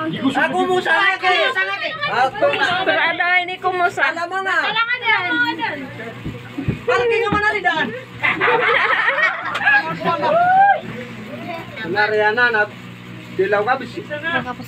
Aku musa lagi. Aku Berada ini kumusa. alam mo nga. Kailangan yan. Parking naman na rin daan. Nariyanan at dilaw ka bisi.